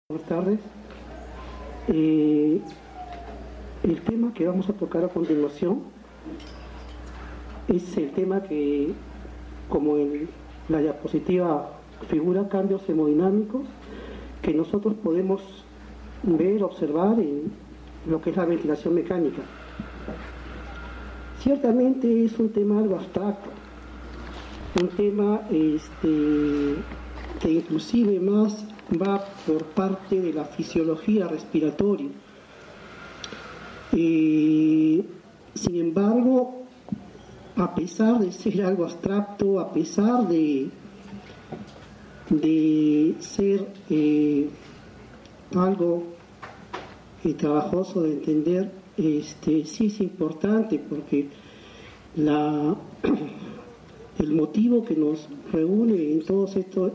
Buenas tardes. El tema que vamos a tocar a continuación es el tema que, como en la diapositiva figura, cambios hemodinámicos que nosotros podemos ver, observar en lo que es la ventilación mecánica. Ciertamente es un tema algo abstracto, un tema que inclusive más va por parte de la fisiología respiratoria. Sin embargo, a pesar de ser algo abstracto, a pesar de ser algo trabajoso de entender, sí es importante porque el motivo que nos reúne en todos estos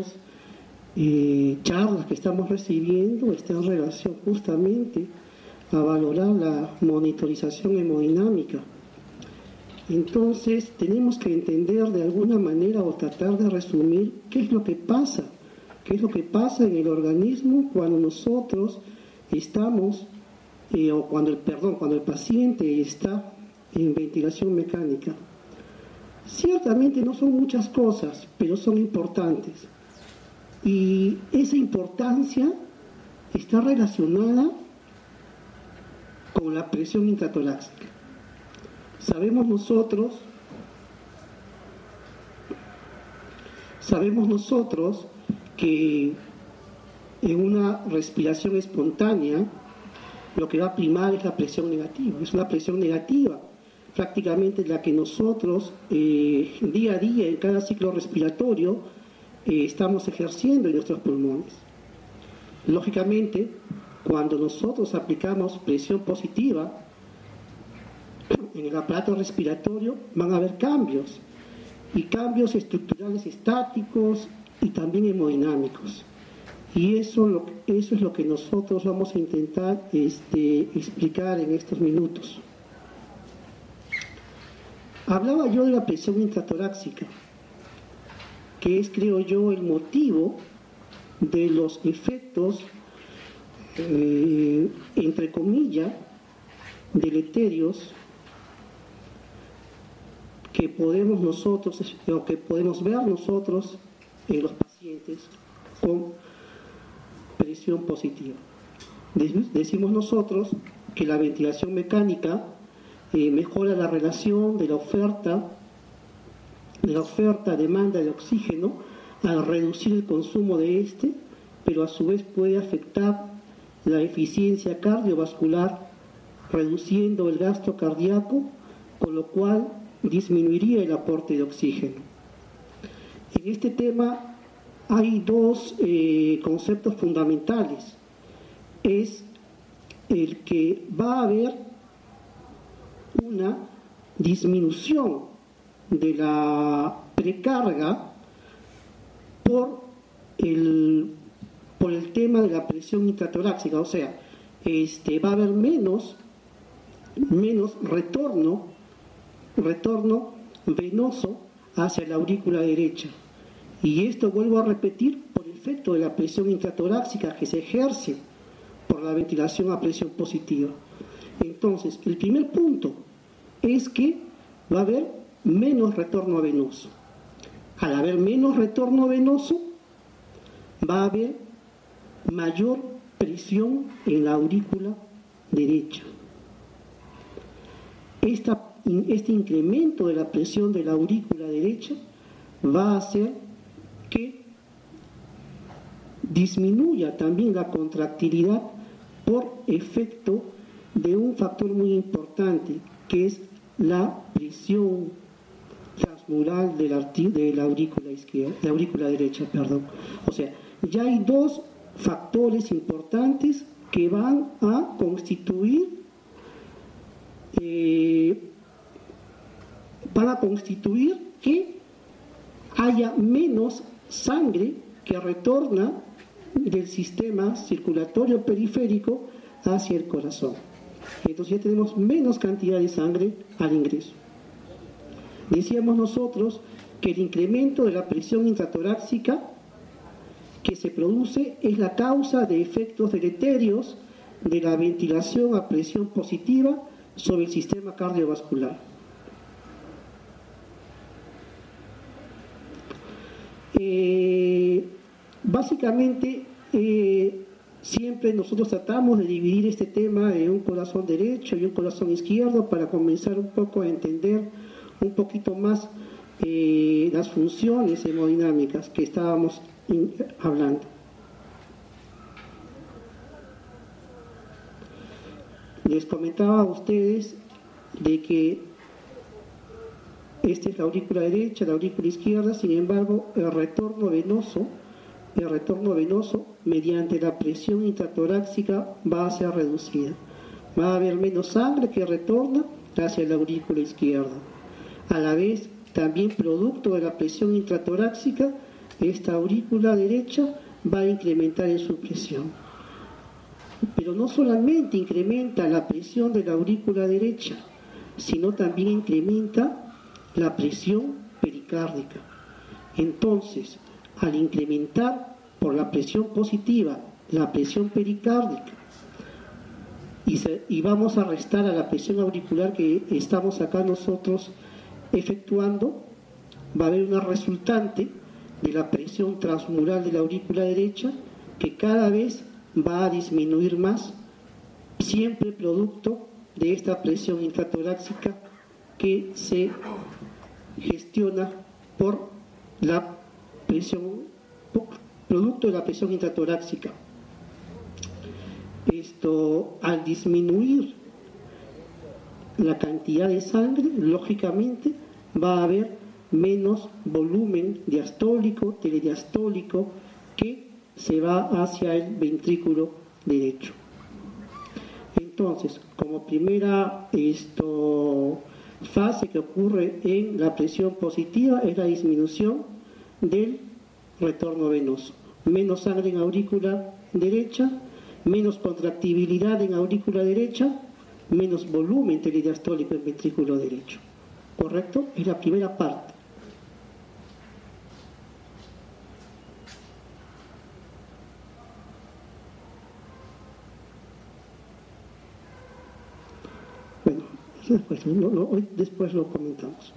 charlas que estamos recibiendo está en relación justamente a valorar la monitorización hemodinámica. Entonces tenemos que entender de alguna manera o tratar de resumir qué es lo que pasa en el organismo cuando nosotros estamos cuando el paciente está en ventilación mecánica. Ciertamente no son muchas cosas, pero son importantes. Y esa importancia está relacionada con la presión intratorácica. Sabemos nosotros que en una respiración espontánea lo que va a primar es la presión negativa. Es una presión negativa, prácticamente la que nosotros día a día en cada ciclo respiratorio estamos ejerciendo en nuestros pulmones. Lógicamente, cuando nosotros aplicamos presión positiva en el aparato respiratorio, van a haber cambios, y cambios estructurales estáticos y también hemodinámicos. Y eso es lo que nosotros vamos a intentar explicar en estos minutos. Hablaba yo de la presión intratorácica, que es, creo yo, el motivo de los efectos, entre comillas, deleterios que podemos ver nosotros en los pacientes con presión positiva. Decimos nosotros que la ventilación mecánica mejora la relación de la oferta-demanda de oxígeno al reducir el consumo de este, pero a su vez puede afectar la eficiencia cardiovascular, reduciendo el gasto cardíaco, con lo cual disminuiría el aporte de oxígeno. En este tema hay dos conceptos fundamentales. Es el que va a haber una disminución de la precarga por el tema de la presión intratorácica, o sea, va a haber menos retorno venoso hacia la aurícula derecha, y esto, vuelvo a repetir, por efecto de la presión intratorácica que se ejerce por la ventilación a presión positiva. Entonces, el primer punto es que va a haber menos retorno venoso. Al haber menos retorno venoso, va a haber mayor presión en la aurícula derecha. Este incremento de la presión de la aurícula derecha va a hacer que disminuya también la contractilidad por efecto de un factor muy importante, que es la presión transmural de la aurícula izquierda, de la aurícula derecha, perdón. O sea, ya hay dos factores importantes que van a constituir que haya menos sangre que retorna del sistema circulatorio periférico hacia el corazón. Entonces ya tenemos menos cantidad de sangre al ingreso. Decíamos nosotros que el incremento de la presión intratorácica que se produce es la causa de efectos deleterios de la ventilación a presión positiva sobre el sistema cardiovascular. Básicamente, siempre nosotros tratamos de dividir este tema en un corazón derecho y un corazón izquierdo para comenzar un poco a entender un poquito más las funciones hemodinámicas que estábamos hablando. Les comentaba a ustedes de que esta es la aurícula derecha, la aurícula izquierda, sin embargo, el retorno venoso mediante la presión intratorácica va a ser reducida. Va a haber menos sangre que retorna hacia la aurícula izquierda. A la vez, también producto de la presión intratorácica, esta aurícula derecha va a incrementar en su presión. Pero no solamente incrementa la presión de la aurícula derecha, sino también incrementa la presión pericárdica. Entonces, al incrementar por la presión positiva la presión pericárdica y vamos a restar a la presión auricular que estamos acá nosotros efectuando, va a haber una resultante de la presión transmural de la aurícula derecha que cada vez va a disminuir más, siempre producto de esta presión intratorácica que se gestiona por la presión, producto de la presión intratorácica. Esto, al disminuir la cantidad de sangre, lógicamente va a haber menos volumen diastólico, telediastólico, que se va hacia el ventrículo derecho. Entonces, como primera fase que ocurre en la presión positiva es la disminución del retorno venoso. Menos sangre en aurícula derecha, menos contractibilidad en aurícula derecha, menos volumen telediastólico en ventrículo derecho. ¿Correcto? Es la primera parte. Bueno, después lo comentamos.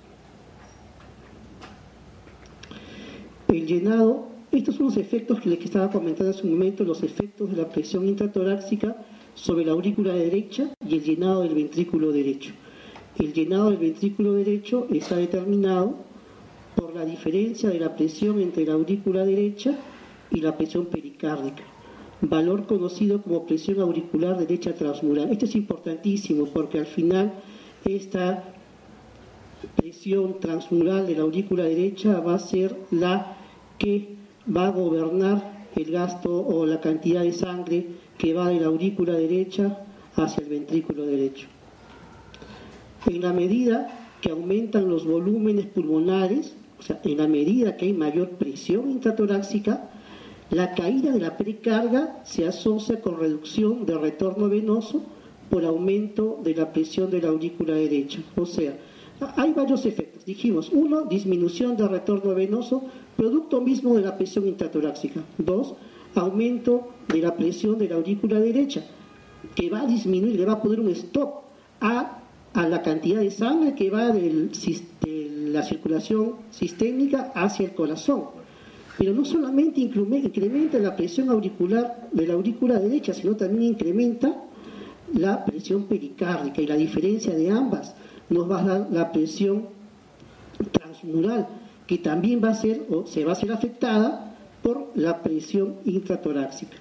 El llenado, estos son los efectos que les estaba comentando hace un momento, los efectos de la presión intratorácica sobre la aurícula derecha y el llenado del ventrículo derecho. El llenado del ventrículo derecho está determinado por la diferencia de la presión entre la aurícula derecha y la presión pericárdica, valor conocido como presión auricular derecha transmural. Esto es importantísimo porque al final esta presión transmural de la aurícula derecha va a ser la que va a gobernar el gasto o la cantidad de sangre que va de la aurícula derecha hacia el ventrículo derecho. En la medida que aumentan los volúmenes pulmonares, o sea, en la medida que hay mayor presión intratorácica, la caída de la pericarga se asocia con reducción del retorno venoso por aumento de la presión de la aurícula derecha. O sea, hay varios efectos. Dijimos, uno, disminución del retorno venoso, producto mismo de la presión intratorácica. Dos, aumento de la presión de la aurícula derecha, que va a disminuir, le va a poner un stop a la cantidad de sangre que va de la circulación sistémica hacia el corazón. Pero no solamente incrementa la presión auricular de la aurícula derecha, sino también incrementa la presión pericárdica, y la diferencia de ambas nos va a dar la presión transmural, que también va a ser o se va a ser afectada por la presión intratorácica.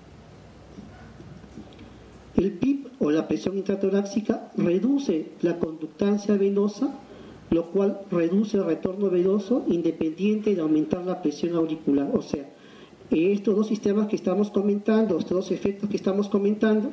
El PIP o la presión intratorácica reduce la conductancia venosa, lo cual reduce el retorno venoso independiente de aumentar la presión auricular. O sea, estos dos sistemas que estamos comentando, estos dos efectos que estamos comentando,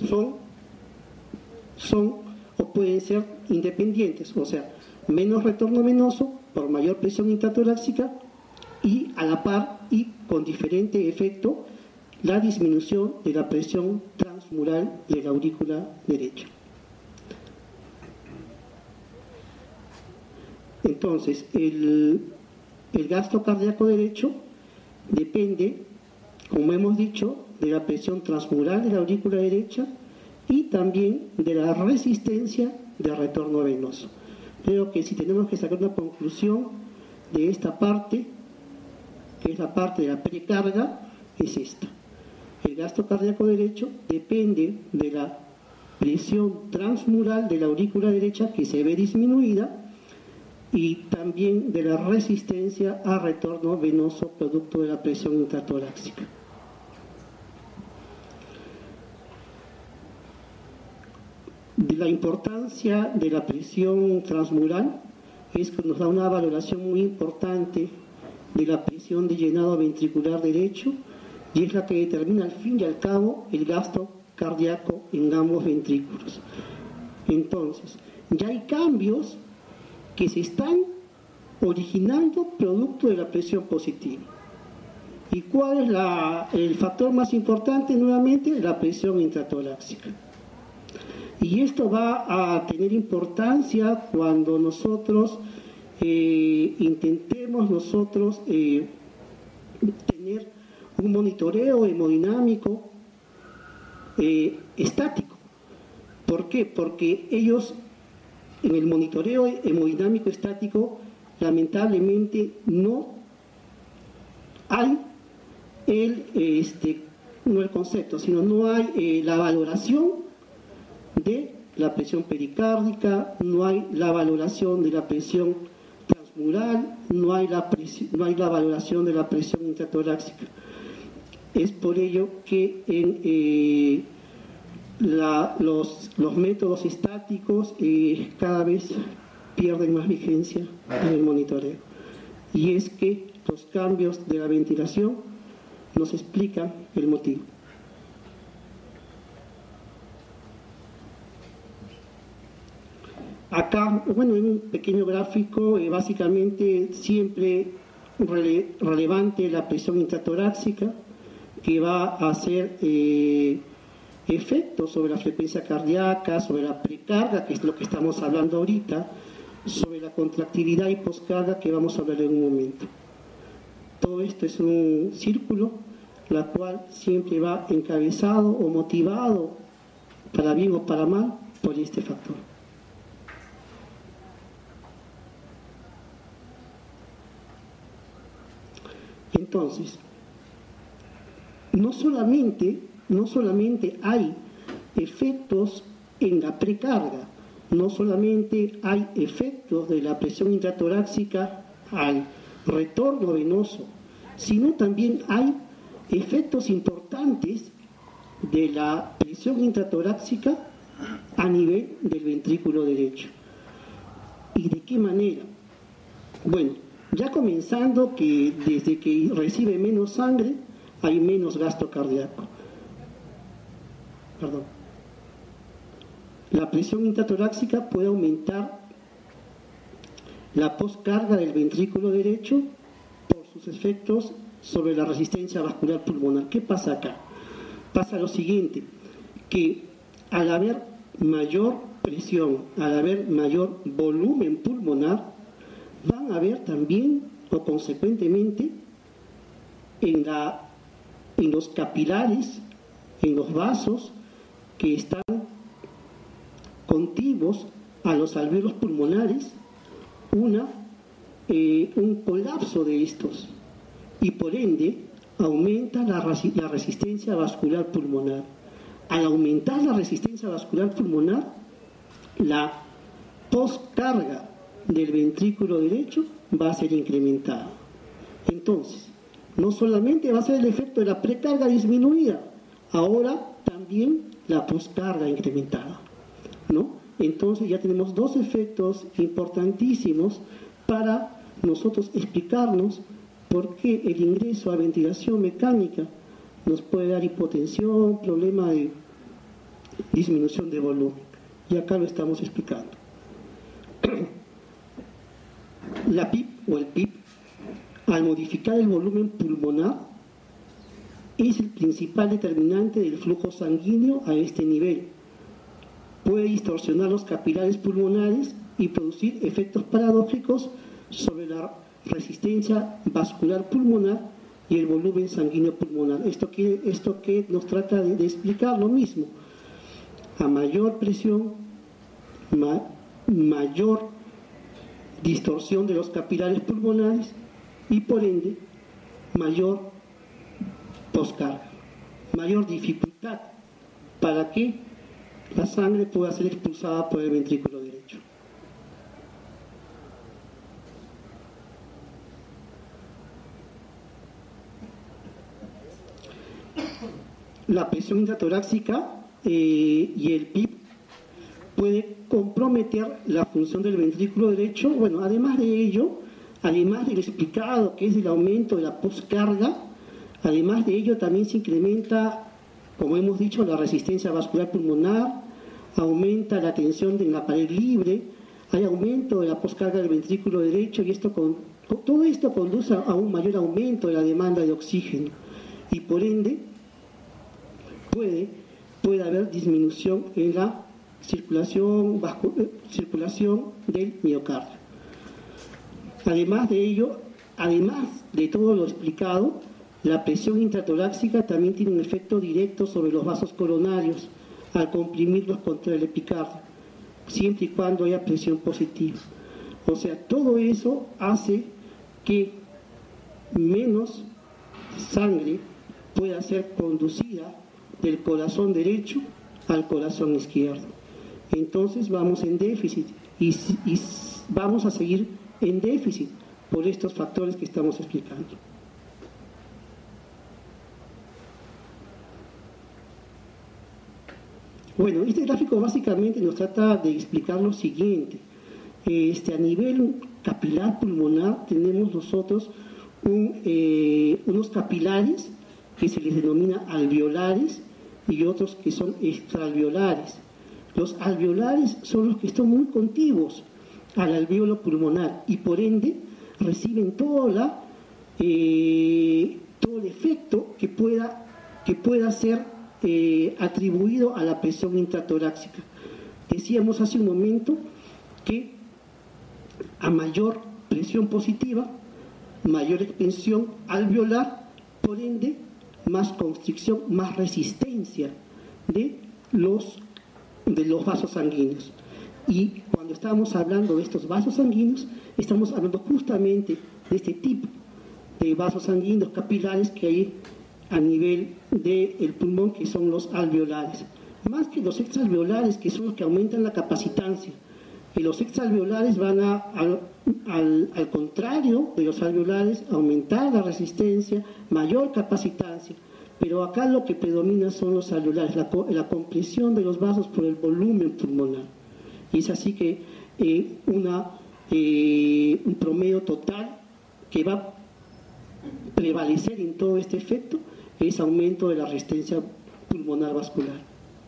son o pueden ser independientes. O sea, menos retorno venoso por mayor presión intratorácica y a la par y con diferente efecto la disminución de la presión transmural de la aurícula derecha. Entonces, el gasto cardíaco derecho depende como hemos dicho, de la presión transmural de la aurícula derecha y también de la resistencia de retorno venoso. Creo que si tenemos que sacar una conclusión de esta parte, que es la parte de la precarga, es esta. El gasto cardíaco derecho depende de la presión transmural de la aurícula derecha, que se ve disminuida, y también de la resistencia a retorno venoso producto de la presión intratorácica. La importancia de la presión transmural es que nos da una valoración muy importante de la presión de llenado ventricular derecho, y es la que determina al fin y al cabo el gasto cardíaco en ambos ventrículos. Entonces, ya hay cambios que se están originando producto de la presión positiva. ¿Y cuál es el factor más importante? Nuevamente, la presión intratorácica. Y esto va a tener importancia cuando nosotros intentemos tener un monitoreo hemodinámico estático. ¿Por qué? Porque ellos en el monitoreo hemodinámico estático lamentablemente no hay no el concepto, sino no hay la valoración de la presión pericárdica, no hay la valoración de la presión transmural, no hay la valoración de la presión intratorácica. Es por ello que en los métodos estáticos cada vez pierden más vigencia en el monitoreo. Y es que los cambios de la ventilación nos explican el motivo. Acá, bueno, en un pequeño gráfico, básicamente siempre relevante la presión intratorácica, que va a hacer efectos sobre la frecuencia cardíaca, sobre la precarga, que es lo que estamos hablando ahorita, sobre la contractilidad y poscarga, que vamos a hablar en un momento. Todo esto es un círculo, la cual siempre va encabezado o motivado, para bien o para mal, por este factor. Entonces, no solamente hay efectos en la precarga, no solamente hay efectos de la presión intratorácica al retorno venoso, sino también hay efectos importantes de la presión intratorácica a nivel del ventrículo derecho. ¿Y de qué manera? Bueno, ya comenzando que desde que recibe menos sangre hay menos gasto cardíaco. Perdón. La presión intratorácica puede aumentar la poscarga del ventrículo derecho por sus efectos sobre la resistencia vascular pulmonar. ¿Qué pasa acá? Pasa lo siguiente, que al haber mayor presión, al haber mayor volumen pulmonar, van a haber también, o consecuentemente, en los capilares, en los vasos que están contiguos a los alvéolos pulmonares, un colapso de estos, y por ende aumenta la resistencia vascular pulmonar. Al aumentar la resistencia vascular pulmonar, la poscarga del ventrículo derecho va a ser incrementada. Entonces, no solamente va a ser el efecto de la precarga disminuida, ahora también la poscarga incrementada, ¿no? Entonces ya tenemos dos efectos importantísimos para nosotros explicarnos por qué el ingreso a ventilación mecánica nos puede dar hipotensión, problema de disminución de volumen. Y acá lo estamos explicando. La PIP o el PIP, al modificar el volumen pulmonar, es el principal determinante del flujo sanguíneo a este nivel. Puede distorsionar los capilares pulmonares y producir efectos paradójicos sobre la resistencia vascular pulmonar y el volumen sanguíneo pulmonar. Esto que nos trata de explicar lo mismo. A mayor presión, mayor distorsión de los capilares pulmonares y por ende mayor poscarga, mayor dificultad para que la sangre pueda ser expulsada por el ventrículo derecho. La presión intratorácica y el PIB puede comprometer la función del ventrículo derecho. Bueno, además de ello, además del explicado que es el aumento de la poscarga, además de ello también se incrementa, como hemos dicho, la resistencia vascular pulmonar, aumenta la tensión en la pared libre, hay aumento de la poscarga del ventrículo derecho y todo esto conduce a un mayor aumento de la demanda de oxígeno y por ende puede haber disminución en la circulación del miocardio. Además de ello, además de todo lo explicado, la presión intratorácica también tiene un efecto directo sobre los vasos coronarios al comprimirlos contra el epicardio, siempre y cuando haya presión positiva. O sea, todo eso hace que menos sangre pueda ser conducida del corazón derecho al corazón izquierdo. Entonces vamos en déficit y vamos a seguir en déficit por estos factores que estamos explicando. Bueno, este gráfico básicamente nos trata de explicar lo siguiente. A nivel capilar pulmonar tenemos nosotros unos capilares que se les denomina alveolares y otros que son extraalveolares. Los alveolares son los que están muy contiguos al alvéolo pulmonar y por ende reciben todo el efecto que pueda ser atribuido a la presión intratorácica. Decíamos hace un momento que a mayor presión positiva, mayor extensión alveolar, por ende más constricción, más resistencia de los vasos sanguíneos. Y cuando estamos hablando de estos vasos sanguíneos, estamos hablando justamente de este tipo de vasos sanguíneos capilares que hay a nivel del pulmón, que son los alveolares. Más que los extraalveolares, que son los que aumentan la capacitancia. Y los extraalveolares van al contrario de los alveolares, aumentar la resistencia, mayor capacitancia. Pero acá lo que predomina son los alveolares, la compresión de los vasos por el volumen pulmonar. Y es así que un promedio total que va a prevalecer en todo este efecto es aumento de la resistencia pulmonar vascular.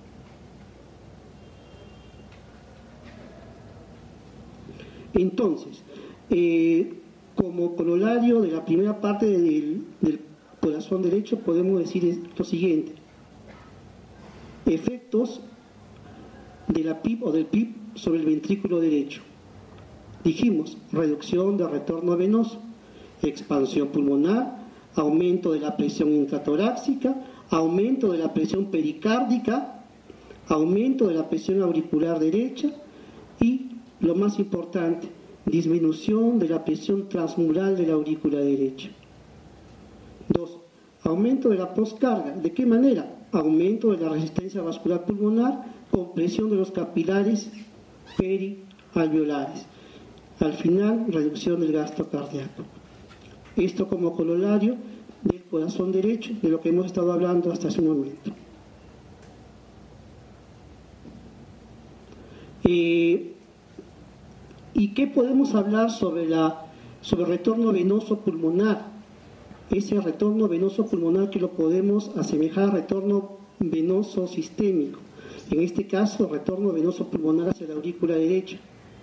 Entonces, como corolario de la primera parte del corazón derecho, podemos decir lo siguiente: efectos de la PIB o del PIB sobre el ventrículo derecho. Dijimos, reducción del retorno venoso, expansión pulmonar, aumento de la presión intratorácica, aumento de la presión pericárdica, aumento de la presión auricular derecha y, lo más importante, disminución de la presión transmural de la aurícula derecha. 2. Aumento de la poscarga. ¿De qué manera? Aumento de la resistencia vascular pulmonar, compresión de los capilares perialveolares. Al final, reducción del gasto cardíaco. Esto como corolario del corazón derecho, de lo que hemos estado hablando hasta hace un momento. ¿Y qué podemos hablar sobre retorno venoso pulmonar? Ese retorno venoso pulmonar que lo podemos asemejar a retorno venoso sistémico. En este caso, retorno venoso pulmonar hacia la aurícula derecha.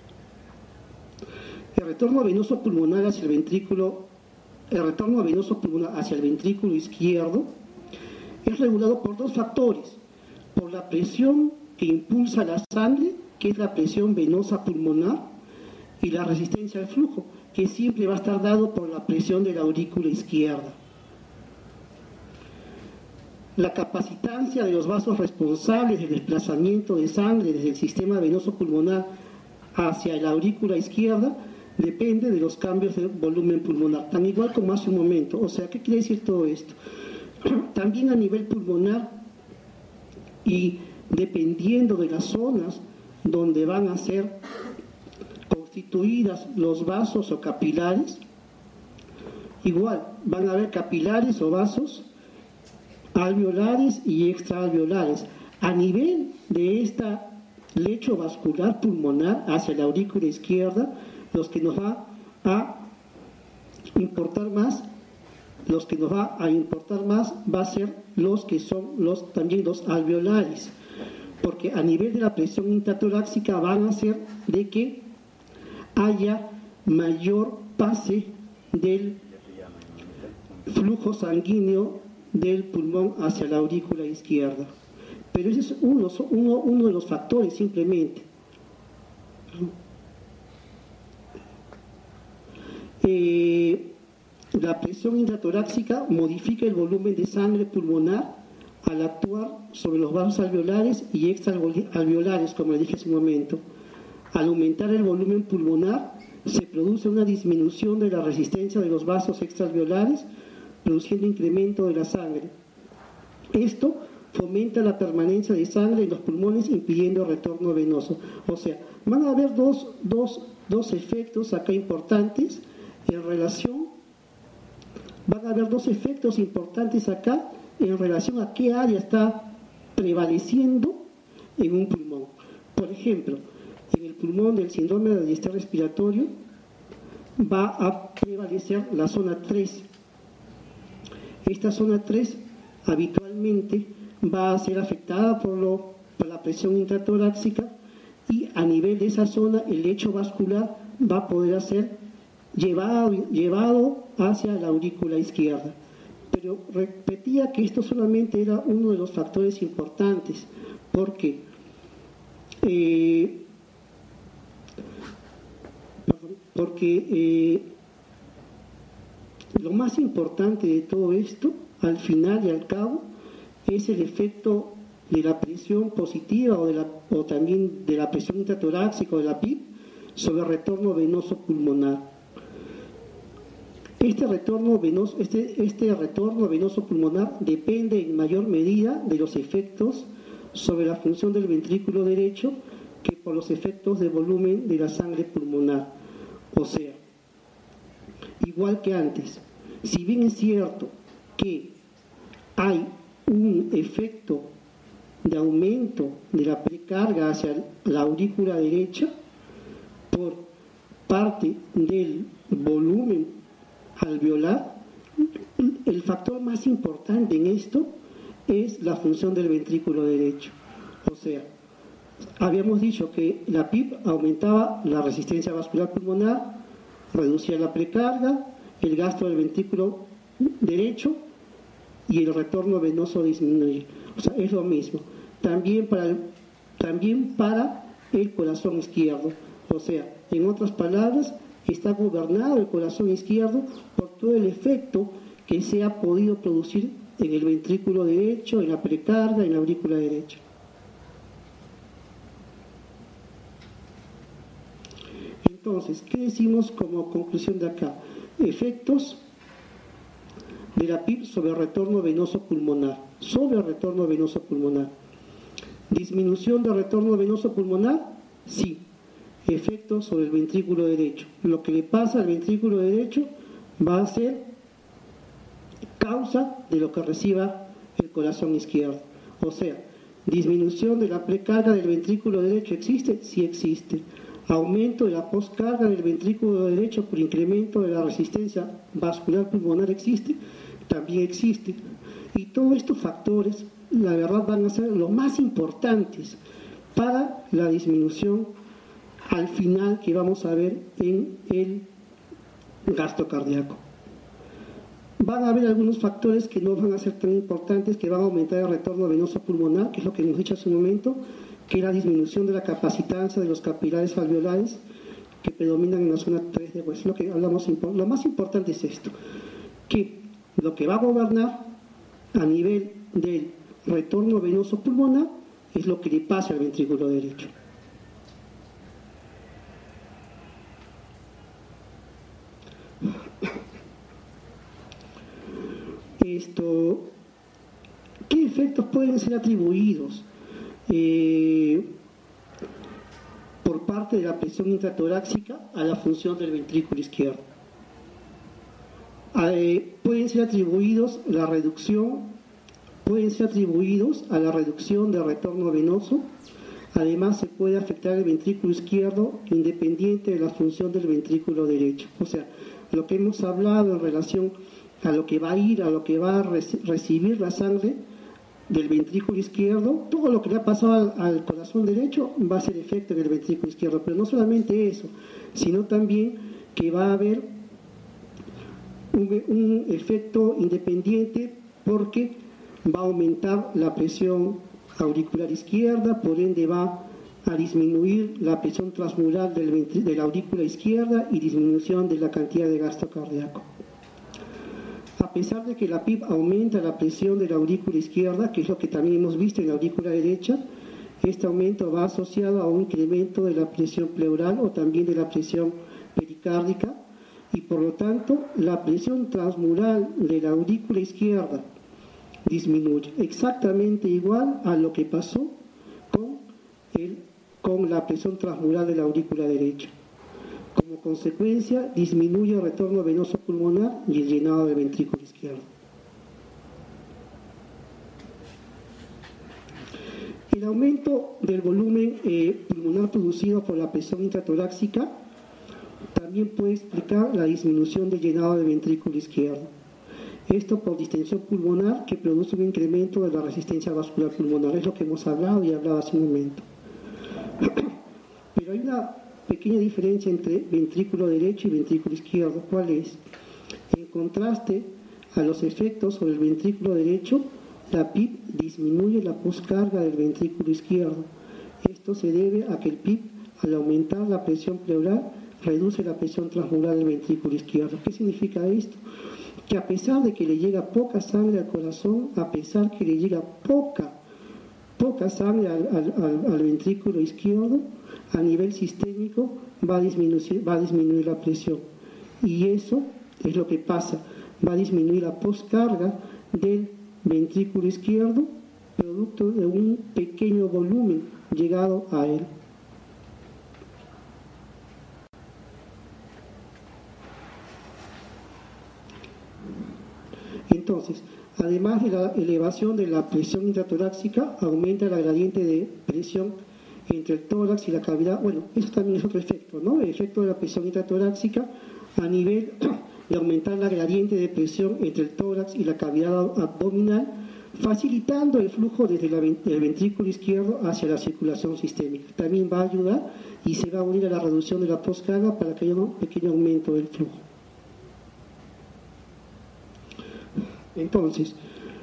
El retorno venoso pulmonar hacia el ventrículo izquierdo es regulado por dos factores: por la presión que impulsa la sangre, que es la presión venosa pulmonar, y la resistencia al flujo, que siempre va a estar dado por la presión de la aurícula izquierda. La capacitancia de los vasos responsables del desplazamiento de sangre desde el sistema venoso pulmonar hacia la aurícula izquierda depende de los cambios de volumen pulmonar, tan igual como hace un momento. O sea, ¿qué quiere decir todo esto? También a nivel pulmonar y dependiendo de las zonas donde van a ser constituidas los vasos o capilares, igual van a haber capilares o vasos alveolares y extraalveolares. A nivel de esta lecho vascular pulmonar hacia la aurícula izquierda, los que nos va a importar más va a ser los que son también los alveolares, porque a nivel de la presión intratorácica van a ser de que haya mayor pase del flujo sanguíneo del pulmón hacia la aurícula izquierda. Pero ese es uno de los factores simplemente. La presión intratorácica modifica el volumen de sangre pulmonar al actuar sobre los vasos alveolares y extraalveolares, como le dije hace un momento. Al aumentar el volumen pulmonar, se produce una disminución de la resistencia de los vasos extraalveolares, produciendo incremento de la sangre. Esto fomenta la permanencia de sangre en los pulmones, impidiendo retorno venoso. O sea, van a haber dos efectos acá importantes en relación, a qué área está prevaleciendo en un pulmón. Por ejemplo, en el pulmón del síndrome de distrés respiratorio va a prevalecer la zona 3. Esta zona 3 habitualmente va a ser afectada por la presión intratorácica y a nivel de esa zona el lecho vascular va a poder ser llevado hacia la aurícula izquierda. Pero repetía que esto solamente era uno de los factores importantes, porque lo más importante de todo esto, al final y al cabo, es el efecto de la presión positiva o también de la presión intratorácica o de la PIP sobre el retorno venoso pulmonar. Este retorno venoso pulmonar depende en mayor medida de los efectos sobre la función del ventrículo derecho que por los efectos de volumen de la sangre pulmonar. O sea, igual que antes, si bien es cierto que hay un efecto de aumento de la precarga hacia la aurícula derecha por parte del volumen alveolar, el factor más importante en esto es la función del ventrículo derecho. O sea, habíamos dicho que la PIP aumentaba la resistencia vascular pulmonar, reducía la precarga, el gasto del ventrículo derecho y el retorno venoso disminuye. O sea, es lo mismo. También para el corazón izquierdo. O sea, en otras palabras, está gobernado el corazón izquierdo por todo el efecto que se ha podido producir en el ventrículo derecho, en la precarga, en la aurícula derecha. Entonces, ¿qué decimos como conclusión de acá? Efectos de la PIP sobre el retorno venoso pulmonar. Disminución del retorno venoso pulmonar, sí. Efectos sobre el ventrículo derecho. Lo que le pasa al ventrículo derecho va a ser causa de lo que reciba el corazón izquierdo. O sea, disminución de la precarga del ventrículo derecho, ¿existe? Sí existe. Aumento de la postcarga del ventrículo derecho por incremento de la resistencia vascular pulmonar, ¿existe? También existe. Y todos estos factores, la verdad, van a ser los más importantes para la disminución al final que vamos a ver en el gasto cardíaco. Van a haber algunos factores que no van a ser tan importantes, que van a aumentar el retorno venoso pulmonar, que es lo que hemos dicho hace un momento, que es la disminución de la capacitancia de los capilares alveolares que predominan en la zona 3 de hueso. Lo que hablamos, lo más importante es esto, que lo que va a gobernar a nivel del retorno venoso pulmonar es lo que le pasa al ventrículo derecho. ¿Qué efectos pueden ser atribuidos por parte de la presión intratorácica a la función del ventrículo izquierdo? Pueden ser atribuidos a la reducción de retorno venoso. Además, se puede afectar el ventrículo izquierdo independiente de la función del ventrículo derecho. O sea, lo que hemos hablado en relación a lo que va a recibir la sangre del ventrículo izquierdo, todo lo que le ha pasado al corazón derecho va a ser efecto en el ventrículo izquierdo. Pero no solamente eso, sino también que va a haber un efecto independiente porque va a aumentar la presión auricular izquierda, por ende va a disminuir la presión transmural de la aurícula izquierda y disminución de la cantidad de gasto cardíaco. A pesar de que la PIP aumenta la presión de la aurícula izquierda, que es lo que también hemos visto en la aurícula derecha, este aumento va asociado a un incremento de la presión pleural o también de la presión pericárdica, y por lo tanto la presión transmural de la aurícula izquierda disminuye, exactamente igual a lo que pasó con la presión transmural de la aurícula derecha. Como consecuencia, disminuye el retorno venoso pulmonar y el llenado del ventrículo izquierdo. El aumento del volumen pulmonar producido por la presión intratorácica también puede explicar la disminución del llenado del ventrículo izquierdo. Esto por distensión pulmonar que produce un incremento de la resistencia vascular pulmonar. Es lo que hemos hablado y hablado hace un momento. Pero hay una pequeña diferencia entre ventrículo derecho y ventrículo izquierdo. ¿Cuál es? En contraste a los efectos sobre el ventrículo derecho, la PIP disminuye la poscarga del ventrículo izquierdo. Esto se debe a que el PIP, al aumentar la presión pleural, reduce la presión transmural del ventrículo izquierdo. ¿Qué significa esto? Que a pesar de que le llega poca sangre al corazón, a pesar que le llega poca sangre al ventrículo izquierdo, a nivel sistémico va a disminuir la presión. Y eso es lo que pasa, va a disminuir la poscarga del ventrículo izquierdo, producto de un pequeño volumen llegado a él. Entonces, además de la elevación de la presión intratorácica, aumenta la gradiente de presión entre el tórax y la cavidad. Bueno, eso también es otro efecto, ¿no? El efecto de la presión intratorácica a nivel de aumentar la gradiente de presión entre el tórax y la cavidad abdominal, facilitando el flujo desde el ventrículo izquierdo hacia la circulación sistémica. También va a ayudar y se va a unir a la reducción de la poscarga para que haya un pequeño aumento del flujo. Entonces,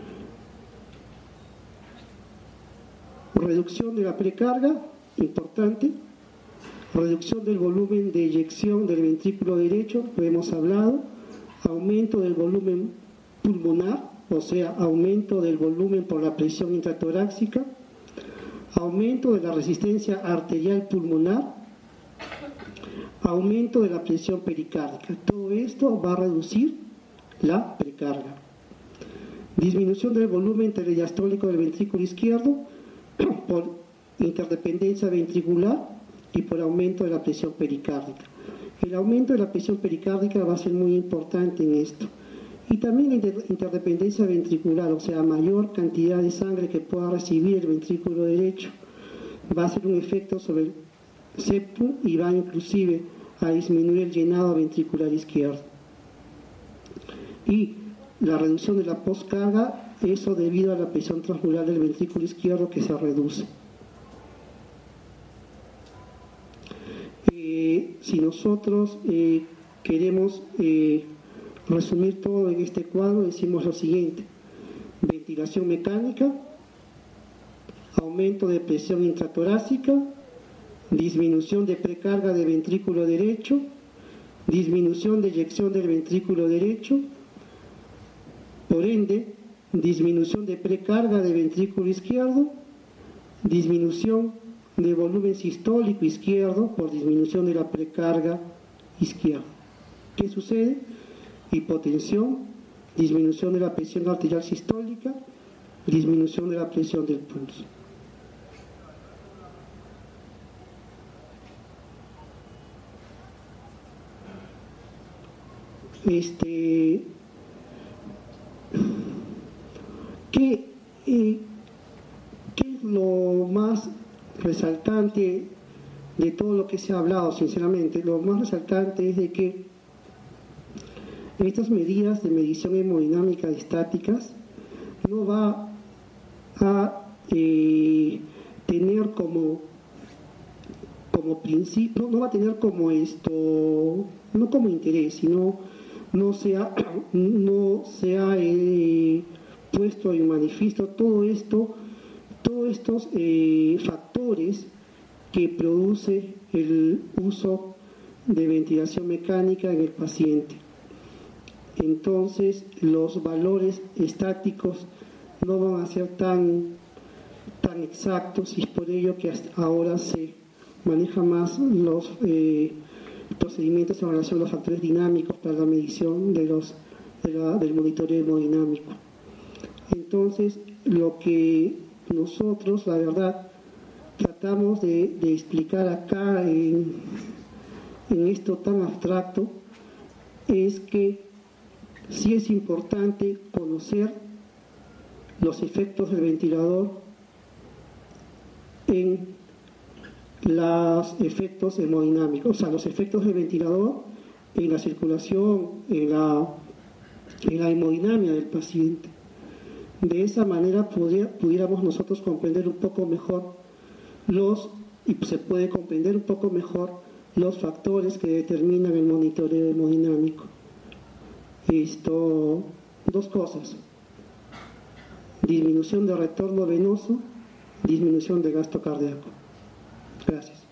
reducción de la precarga, importante, reducción del volumen de eyección del ventrículo derecho, lo hemos hablado, aumento del volumen pulmonar, o sea, aumento del volumen por la presión intratorácica, aumento de la resistencia arterial pulmonar, aumento de la presión pericárdica. Todo esto va a reducir la precarga. Disminución del volumen telediastólico del ventrículo izquierdo por interdependencia ventricular y por aumento de la presión pericárdica. El aumento de la presión pericárdica va a ser muy importante en esto. Y también la interdependencia ventricular, o sea, mayor cantidad de sangre que pueda recibir el ventrículo derecho, va a ser un efecto sobre el septum y va inclusive a disminuir el llenado ventricular izquierdo. Y la reducción de la poscarga, eso debido a la presión transmural del ventrículo izquierdo que se reduce. Si nosotros queremos resumir todo en este cuadro, decimos lo siguiente: ventilación mecánica, aumento de presión intratorácica, disminución de precarga del ventrículo derecho, disminución de eyección del ventrículo derecho, por ende, disminución de precarga de ventrículo izquierdo, disminución de volumen sistólico izquierdo por disminución de la precarga izquierda. ¿Qué sucede? Hipotensión, disminución de la presión arterial sistólica, disminución de la presión del pulso. ¿Qué es lo más resaltante de todo lo que se ha hablado? Sinceramente, lo más resaltante es de que estas medidas de medición hemodinámica estáticas no va a tener como principio, no va a tener como no como interés, sino no se ha puesto en manifiesto todos estos factores que produce el uso de ventilación mecánica en el paciente. Entonces, los valores estáticos no van a ser tan exactos, y es por ello que hasta ahora se maneja más los procedimientos en relación a los factores dinámicos para la medición del monitoreo hemodinámico. Entonces, lo que nosotros, la verdad, tratamos de explicar acá en esto tan abstracto es que sí es importante conocer los efectos del ventilador en los efectos hemodinámicos, o sea, los efectos del ventilador en la circulación, en la hemodinamia del paciente. De esa manera pudiéramos nosotros comprender un poco mejor y se puede comprender un poco mejor los factores que determinan el monitoreo hemodinámico. Dos cosas: disminución de retorno venoso, disminución de gasto cardíaco. Gracias.